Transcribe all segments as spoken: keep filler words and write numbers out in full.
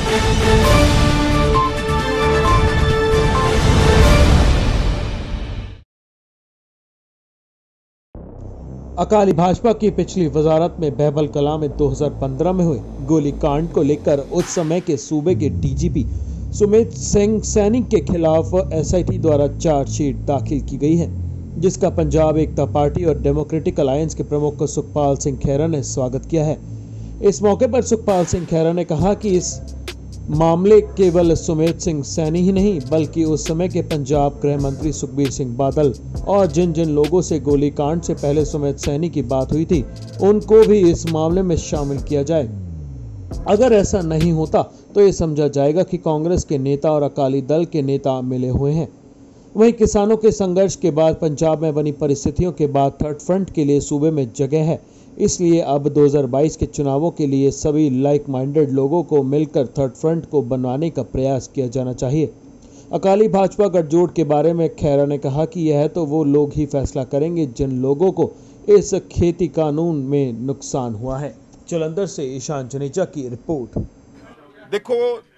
अकाली भाजपा की पिछली वजारत में बहबल कलां में दो हज़ार पंद्रह में हुए गोलीकांड को लेकर उस समय के सूबे के डीजीपी सुमेध सिंह सैनी के खिलाफ एसआईटी द्वारा चार्जशीट दाखिल की गई है, जिसका पंजाब एकता पार्टी और डेमोक्रेटिक अलायंस के प्रमुख सुखपाल सिंह खैरा ने स्वागत किया है। इस मौके पर सुखपाल सिंह खैरा ने कहा कि इस मामले केवल सुमेध सिंह सैनी ही नहीं बल्कि उस समय के पंजाब गृह मंत्री सुखबीर सिंह बादल और जिन जिन लोगों से गोलीकांड से पहले सुमेध सैनी की बात हुई थी उनको भी इस मामले में शामिल किया जाए। अगर ऐसा नहीं होता तो ये समझा जाएगा कि कांग्रेस के नेता और अकाली दल के नेता मिले हुए हैं। वहीं किसानों के संघर्ष के बाद पंजाब में बनी परिस्थितियों के बाद थर्ड फ्रंट के लिए सूबे में जगह है, इसलिए अब दो हज़ार बाईस के चुनावों के लिए सभी लाइक माइंडेड लोगों को मिलकर थर्ड फ्रंट को बनाने का प्रयास किया जाना चाहिए। अकाली भाजपा गठजोड़ के बारे में खैरा ने कहा कि यह तो वो लोग ही फैसला करेंगे जिन लोगों को इस खेती कानून में नुकसान हुआ है। जलंधर से ईशान जनेजा की रिपोर्ट। देखो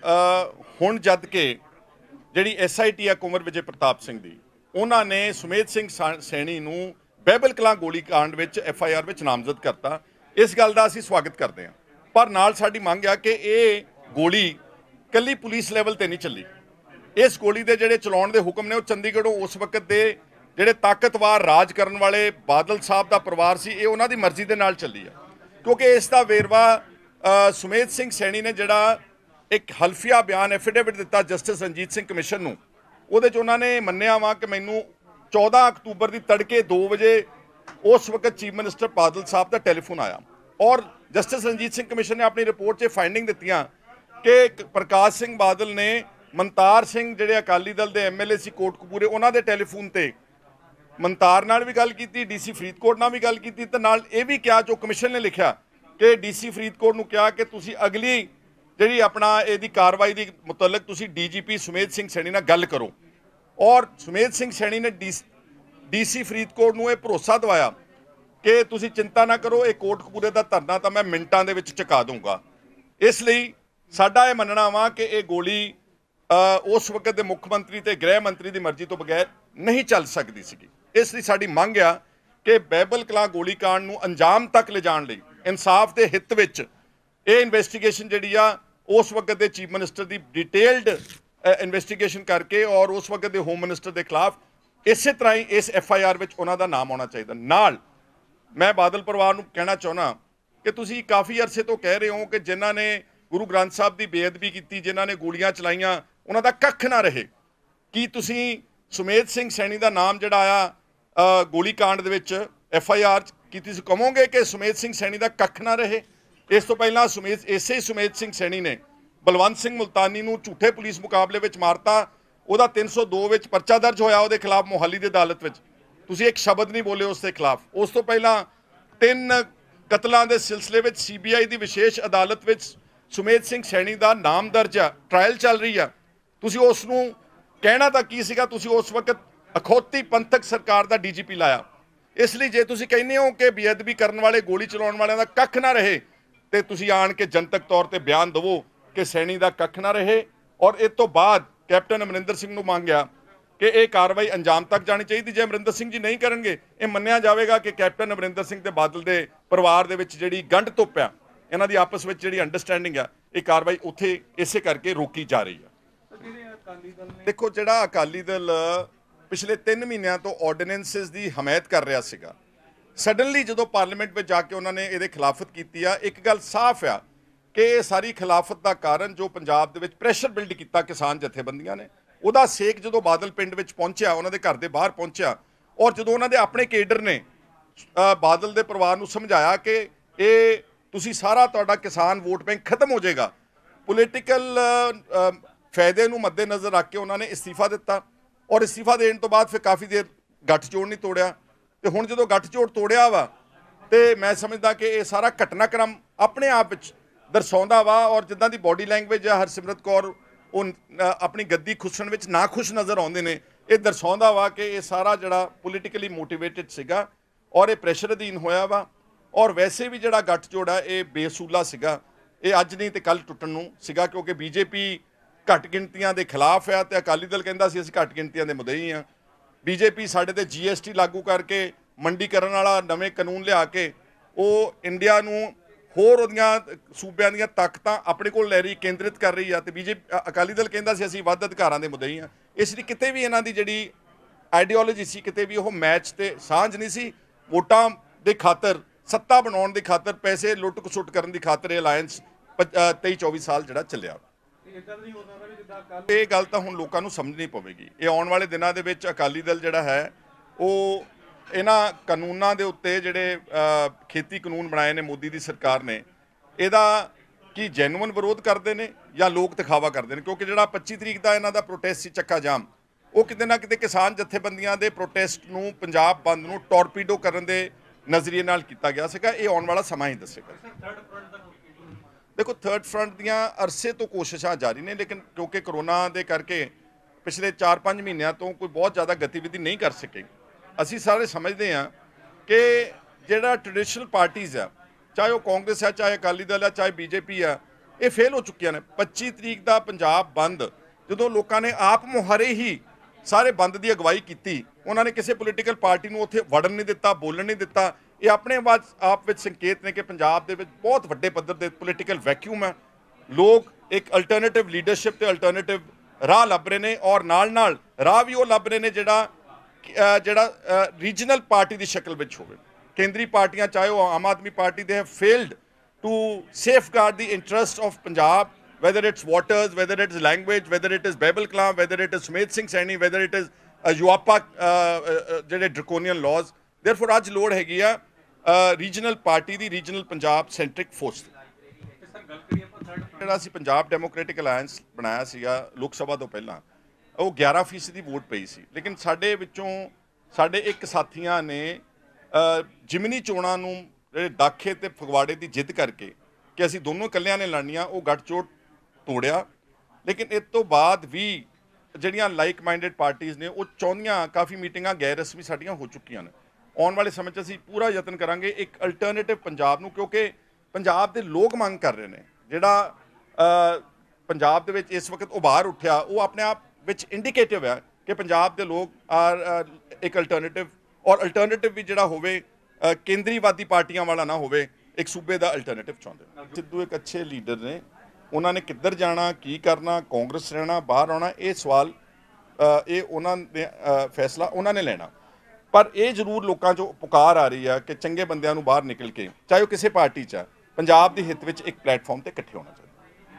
हुण जद के जिहड़ी एस आई टी है कुंवर विजय प्रताप सिंह दी, उन्होंने सुमेध सिंह सैनी नूं बहबल कलां गोलीकांड विच एफ आई आर विच नामजद करता। इस गल का असीं स्वागत करते हैं, पर नाल साडी मंग आ कि ये गोली कल्ली पुलिस लैवल ते नहीं चली। इस गोली के जिहड़े चलाउण दे हुक्म ने वो चंडीगढ़ों उस वक्त के जिहड़े ताकतवर राज करन वाले बादल साहब का परिवार सी, ये उन्हां दी मर्जी दे नाल चली है। क्योंकि इसका वेरवा सुमेध सिंह सैनी ने जिहड़ा एक हल्फिया बयान एफिडेविट दिता जस्टिस रंजीत सिंह कमिशन नूं, उहदे च उन्होंने मन्निया वा कि मैनू चौदह अक्तूबर की तड़के दो बजे उस वक्त चीफ मिनिस्टर बादल साहब का टैलीफोन आया और जस्टिस रंजीत सिंह कमिशन ने अपनी रिपोर्ट से फाइंडिंग दित्तियां कि प्रकाश सिंह बादल ने मनतार सिंह जिहड़े अकाली दल के एम एल ए सी कोटकपूरे, उन्होंने टैलीफोन पर मनतार नाल भी गल की, डी सी फरीदकोट नाल भी गल की, तो नाल ये भी कहा जो कमिशन ने लिखा कि डी सी फरीदकोट नूं कहा कि तुसीं अगली जिहड़ी अपना इहदी कार्रवाई दी मुतलक तुसीं D G P Sumedh Singh Saini नाल गल करो। और सुमेध सिंह सैनी ने डी डी सी फरीदकोट नूं ये भरोसा दवाया कि तुसीं चिंता ना करो, ये कोटकपूरे का धरना तो मैं मिनटां दे विच चुका दूंगा। इसलिए साडा ये मनना वा कि ये गोली उस वक्त के मुख मंत्री ते गृह मंत्री की मर्जी तो बगैर नहीं चल सकती सी। इसलिए साडी मंग आ कि बहबल कलां गोलीकांड नूं अंजाम तक ले जाण लई इंसाफ के हित विच ये इन्वेस्टिगेशन जिहड़ी आ उस वक्त के चीफ मिनिस्टर की डिटेल्ड इन्वेस्टिगेशन करके और उस वक्त के होम मिनिस्टर के खिलाफ इस तरह ही इस एफ आई आर में उन्हों का नाम आना चाहिए। नाल मैं बादल परिवार को कहना चाहना कि तुसी काफ़ी अरसे तो कह रहे हो कि जिन्हों ने गुरु ग्रंथ साहब की बेअदबी की, जिन्हों ने गोलियां चलाइया, उन्हों का कख ना रहे। कि तुसी सुमेध सिंह सैनी का नाम जिहड़ा आया गोलीकांड दे विच एफ आई आर की तुसी कहोगे कि सुमेध सिंह सैनी का कख ना रहे? इस तो पहला सुमेध इसे सुमेध सिंह सैनी ने बलवंत सिंह मुल्तानी नूं झूठे पुलिस मुकाबले में मारता, वह तीन सौ दो विच परचा दर्ज होया उहदे खिलाफ मोहाली की अदालत में, तुसीं एक शब्द नहीं बोले उसके खिलाफ। उस तो पहला तीन कतलों के सिलसिले में सी बी आई की विशेष अदालत में सुमेध सिंह सैनी का नाम दर्ज आ, ट्रायल चल रही है। तुसीं उसनूं कहना तो की सीगा, तुसीं उस वक्त अखौती पंथक सरकार का डी जी पी लाया। इसलिए जे तुसीं कहने हो कि बेअदबी करने वाले गोली चलाउण वालियां दा कख ना रहे तो तुसीं आण के जनतक तौर पर बयान दवो कि सैनी का कख ना रहे। और इस तो बाद कैप्टन अमरिंदर सिंह नूं मंगिया कि यह कार्रवाई अंजाम तक जानी चाहिए। जे अमरिंदर सिंह जी नहीं करेंगे, ये मन्निया जाएगा कि कैप्टन अमरिंदर सिंह ते बादल के परिवार दे विच जिहड़ी गंढ धुप आ, इन्हां दी आपस में जिहड़ी अंडरस्टैंडिंग आ, ये कार्रवाई उत्थे इसे करके रोकी जा रही है। देखो जिहड़ा अकाली दल पिछले तीन महीनों तो ऑर्डीनेंसिस की हमायत कर रहा सीगा, सडनली जो पार्लीमेंट में जाके उन्होंने ये खिलाफत की, एक गल साफ आ कि ये सारी खिलाफत का कारण जो पंजाब दे प्रेशर बिल्ड किया किसान जथेबंदियां ने, उहदा सेक जो बादल पिंड में पहुंचा, उन्होंने घर के बाहर पहुंचा और जो उन्होंने अपने केडर ने बादल के परिवार को समझाया कि ये तुसी सारा तुहाडा किसान वोट बैंक खत्म हो जाएगा, पोलिटिकल फायदे को मद्देनज़र रख के उन्होंने इस्तीफा दिता। और इस्तीफा देने तो बाद फिर काफ़ी देर गठजोड़ नहीं तोड़िया, तो हुण जो गठजोड़ तोड़िया वा तो मैं समझदा कि ये सारा घटनाक्रम अपने आप दर्शाउंदा वा। और जिद्दां दी बॉडी लैंगुएज है हरसिमरत कौर उन अपनी गद्दी खुसण विच ना खुश नज़र आउंदे ने, ये दर्शाउंदा वा कि ये सारा जिहड़ा पोलिटिकली मोटिवेटिड सीगा और ये प्रैशर अधीन होया वा। और वैसे भी जिहड़ा गठजोड़ है ये बेसूला सीगा, ਇਹ ਅੱਜ ਨਹੀਂ ਤੇ ਕੱਲ ਟੁੱਟਣ ਨੂੰ ਸੀਗਾ, ਕਿਉਂਕਿ ਬੀਜੇਪੀ ਘੱਟ ਗਿਣਤੀਆਂ ਦੇ ਖਿਲਾਫ ਹੈ ਤੇ ਅਕਾਲੀ ਦਲ ਕਹਿੰਦਾ ਸੀ ਅਸੀਂ ਘੱਟ ਗਿਣਤੀਆਂ ਦੇ ਮੁੱਦਈ ਹਾਂ। ਬੀਜੇਪੀ ਸਾਡੇ ਤੇ ਜੀਐਸਟੀ ਲਾਗੂ ਕਰਕੇ ਮੰਡੀਕਰਨ ਵਾਲਾ ਨਵੇਂ ਕਾਨੂੰਨ ਲਿਆ ਕੇ ਉਹ ਇੰਡੀਆ ਨੂੰ ਹੋਰ ਉਹਦੀਆਂ ਸੂਬਿਆਂ ਦੀਆਂ ਤਾਕਤਾਂ ਆਪਣੇ ਕੋਲ ਲੈ ਰਹੀ, ਕੇਂਦਰਿਤ ਕਰ ਰਹੀ ਆ। ਤੇ ਬੀਜੇਪੀ ਅਕਾਲੀ ਦਲ ਕਹਿੰਦਾ ਸੀ ਅਸੀਂ ਵੱਧ ਅਧਿਕਾਰਾਂ ਦੇ ਮੁੱਦਈ ਹਾਂ। ਇਸ ਲਈ ਕਿਤੇ ਵੀ ਇਹਨਾਂ ਦੀ ਜਿਹੜੀ ਆਈਡੀਓਲੋਜੀ ਸੀ, ਕਿਤੇ ਵੀ ਉਹ ਮੈਚ ਤੇ ਸਾਂਝ ਨਹੀਂ ਸੀ। ਵੋਟਾਂ ਦੇ ਖਾਤਰ, ਸੱਤਾ ਬਣਾਉਣ ਦੀ ਖਾਤਰ, ਪੈਸੇ ਲੁੱਟ ਖਸੁੱਟ ਕਰਨ ਦੀ ਖਾਤਰ ਇਹ ਅਲਾਇੰਸ ਤੇਈ ਚੌਵੀ ਸਾਲ ਜਿਹੜਾ ਚੱਲਿਆ। ਇਹ ਗੱਲ ਤਾਂ ਹੁਣ ਲੋਕਾਂ ਨੂੰ ਸਮਝਣੀ ਪਵੇਗੀ। ਇਹ ਆਉਣ ਵਾਲੇ ਦਿਨਾਂ ਦੇ ਵਿੱਚ ਅਕਾਲੀ ਦਲ ਜਿਹੜਾ ਹੈ ਉਹ ਇਹਨਾਂ ਕਾਨੂੰਨਾਂ ਦੇ ਉੱਤੇ ਜਿਹੜੇ ਖੇਤੀ ਕਾਨੂੰਨ ਬਣਾਏ ਨੇ ਮੋਦੀ ਦੀ ਸਰਕਾਰ ਨੇ, ਇਹਦਾ ਕੀ ਜੈਨੂਅਨ ਵਿਰੋਧ ਕਰਦੇ ਨੇ ਜਾਂ ਲੋਕ ਦਿਖਾਵਾ ਕਰਦੇ ਨੇ? ਕਿਉਂਕਿ ਜਿਹੜਾ ਪੱਚੀ ਤਰੀਕ ਦਾ ਇਹਨਾਂ ਦਾ ਪ੍ਰੋਟੈਸਟ ਸੀ ਚੱਕਾ ਜਾਮ, ਉਹ ਕਿਤੇ ਨਾ ਕਿਤੇ ਕਿਸਾਨ ਜਥੇਬੰਦੀਆਂ ਦੇ ਪ੍ਰੋਟੈਸਟ ਨੂੰ, ਪੰਜਾਬ ਬੰਦ ਨੂੰ ਟੋਰਪੀਡੋ ਕਰਨ ਦੇ ਨਜ਼ਰੀਏ ਨਾਲ ਕੀਤਾ ਗਿਆ ਸੀਗਾ। ਇਹ ਆਉਣ ਵਾਲਾ ਸਮਾਂ ਹੀ ਦੱਸੇਗਾ। ਦੇਖੋ, ਥਰਡ ਫਰੰਟ ਦੀਆਂ ਅਰਸੇ ਤੋਂ ਕੋਸ਼ਿਸ਼ਾਂ ਜਾਰੀ ਨੇ, ਲੇਕਿਨ ਕਿਉਂਕਿ ਕਰੋਨਾ ਦੇ ਕਰਕੇ ਪਿਛਲੇ ਚਾਰ ਪੰਜ ਮਹੀਨਿਆਂ ਤੋਂ ਕੋਈ ਬਹੁਤ ਜ਼ਿਆਦਾ ਗਤੀਵਿਧੀ ਨਹੀਂ ਕਰ ਸਕੇ। ਅਸੀਂ ਸਾਰੇ ਸਮਝਦੇ ਹਾਂ ਕਿ ਜਿਹੜਾ ਟ੍ਰੈਡੀਸ਼ਨਲ ਪਾਰਟੀਜ਼ ਆ, ਚਾਹੇ ਉਹ ਕਾਂਗਰਸ ਹੈ, ਚਾਹੇ ਅਕਾਲੀ ਦਲ ਹੈ, ਚਾਹੇ ਬੀਜੇਪੀ ਆ, ਇਹ ਫੇਲ ਹੋ ਚੁੱਕੀਆਂ ਨੇ। ਪੱਚੀ ਤਰੀਕ ਦਾ ਪੰਜਾਬ ਬੰਦ ਜਦੋਂ ਲੋਕਾਂ ਨੇ ਆਪ ਮੁਹਾਰੇ ਹੀ ਸਾਰੇ ਬੰਦ ਦੀ ਅਗਵਾਈ ਕੀਤੀ, ਉਹਨਾਂ ਨੇ ਕਿਸੇ ਪੋਲੀਟੀਕਲ ਪਾਰਟੀ ਨੂੰ ਉੱਥੇ ਵੜਨ ਨਹੀਂ ਦਿੱਤਾ, ਬੋਲਣ ਨਹੀਂ ਦਿੱਤਾ। ਇਹ ਆਪਣੇ ਆਪ ਵਿੱਚ ਸੰਕੇਤ ਨੇ ਕਿ ਪੰਜਾਬ ਦੇ ਵਿੱਚ ਬਹੁਤ ਵੱਡੇ ਪੱਧਰ ਦੇ ਪੋਲੀਟੀਕਲ ਵੈਕਿਊਮ ਹੈ। ਲੋਕ ਇੱਕ ਅਲਟਰਨੇਟਿਵ ਲੀਡਰਸ਼ਿਪ ਤੇ ਅਲਟਰਨੇਟਿਵ ਰਾਹ ਲੱਭ ਰਹੇ ਨੇ, ਔਰ ਨਾਲ ਨਾਲ ਰਾਹ ਵੀ ਉਹ ਲੱਭ ਰਹੇ ਨੇ ਜਿਹੜਾ ਜਿਹੜਾ ਰੀਜਨਲ ਪਾਰਟੀ ਦੀ ਸ਼ਕਲ ਵਿੱਚ ਹੋਵੇ। ਕੇਂਦਰੀ ਪਾਰਟੀਆਂ, ਚਾਹੇ ਉਹ Aam Aadmi party, they have failed to safeguard the interest of Punjab, whether it's waters, whether it is language, whether it is Baibal Kalam, whether it is Sumit Singh Saini, whether it is UAPA ਜਿਹੜੇ draconian laws। therefore ਅੱਜ ਲੋੜ ਹੈਗੀ ਆ regional party ਦੀ, regional Punjab centric force ਦੀ। ਜਿਹੜਾ ਅਸੀਂ Punjab democratic alliance ਬਣਾਇਆ ਸੀਗਾ ਲੋਕ ਸਭਾ ਤੋਂ ਪਹਿਲਾਂ, ਉਹ ਗਿਆਰਾਂ ਫੀਸਦੀ ਵੋਟ ਪਈ ਸੀ। ਲੇਕਿਨ ਸਾਡੇ ਵਿੱਚੋਂ ਸਾਡੇ ਇੱਕ ਸਾਥੀਆਂ ਨੇ ਜਿਮਨੀ ਚੋਣਾਂ ਨੂੰ ਜਿਹੜੇ ਦਾਖੇ ਤੇ ਫਗਵਾੜੇ ਦੀ ਜਿੱਦ ਕਰਕੇ ਕਿ ਅਸੀਂ ਦੋਨੋਂ ਇਕੱਲਿਆਂ ਨੇ ਲੜਨੀਆਂ, ਉਹ ਗੱਠਜੋੜ ਤੋੜਿਆ। ਲੇਕਿਨ ਇਸ ਤੋਂ ਬਾਅਦ ਵੀ ਜਿਹੜੀਆਂ ਲਾਈਕ ਮਾਈਂਡਡ ਪਾਰਟੀਆਂ ਨੇ ਉਹ ਚਾਹੁੰਦੀਆਂ, ਕਾਫੀ ਮੀਟਿੰਗਾਂ ਗੈਰ ਰਸਮੀ ਸਾਡੀਆਂ ਹੋ ਚੁੱਕੀਆਂ ਨੇ। ਆਉਣ ਵਾਲੇ ਸਮੇਂ 'ਚ ਅਸੀਂ ਪੂਰਾ ਯਤਨ ਕਰਾਂਗੇ ਇੱਕ ਅਲਟਰਨੇਟਿਵ ਪੰਜਾਬ ਨੂੰ, ਕਿਉਂਕਿ ਪੰਜਾਬ ਦੇ ਲੋਕ ਮੰਗ ਕਰ ਰਹੇ ਨੇ। ਜਿਹੜਾ ਪੰਜਾਬ ਦੇ ਵਿੱਚ ਇਸ ਵਕਤ ਉਭਾਰ ਉੱਠਿਆ, ਉਹ ਆਪਣੇ ਆਪ ਵਿੱਚ ਇੰਡੀਕੇਟਿਵ ਹੈ ਕਿ ਪੰਜਾਬ ਦੇ ਲੋਕ ਆਰ ਇੱਕ ਅਲਟਰਨੇਟਿਵ, ਔਰ ਅਲਟਰਨੇਟਿਵ ਵੀ ਜਿਹੜਾ ਹੋਵੇ ਕੇਂਦਰੀਵਾਦੀ ਪਾਰਟੀਆਂ ਵਾਲਾ ਨਾ ਹੋਵੇ, ਇੱਕ ਸੂਬੇ ਦਾ ਅਲਟਰਨੇਟਿਵ ਚਾਹੁੰਦੇ ਨੇ। ਸਿੱਧੂ ਇੱਕ ਅੱਛੇ ਲੀਡਰ ਨੇ, ਉਹਨਾਂ ਨੇ ਕਿੱਧਰ ਜਾਣਾ, ਕੀ ਕਰਨਾ, ਕਾਂਗਰਸ ਰਹਿਣਾ, ਬਾਹਰ ਆਉਣਾ, ਇਹ ਸਵਾਲ ਇਹ ਉਹਨਾਂ ਦੇ ਫੈਸਲਾ ਉਹਨਾਂ ਨੇ ਲੈਣਾ। ਪਰ ਇਹ ਜ਼ਰੂਰ ਲੋਕਾਂ 'ਚੋਂ ਪੁਕਾਰ ਆ ਰਹੀ ਆ ਕਿ ਚੰਗੇ ਬੰਦਿਆਂ ਨੂੰ ਬਾਹਰ ਨਿਕਲ ਕੇ, ਚਾਹੇ ਉਹ ਕਿਸੇ ਪਾਰਟੀ 'ਚ ਆ, ਪੰਜਾਬ ਦੇ ਹਿੱਤ ਵਿੱਚ ਇੱਕ ਪਲੇਟਫਾਰਮ ਤੇ ਇਕੱਠੇ ਹੋਣਾ ਚਾਹੀਦਾ।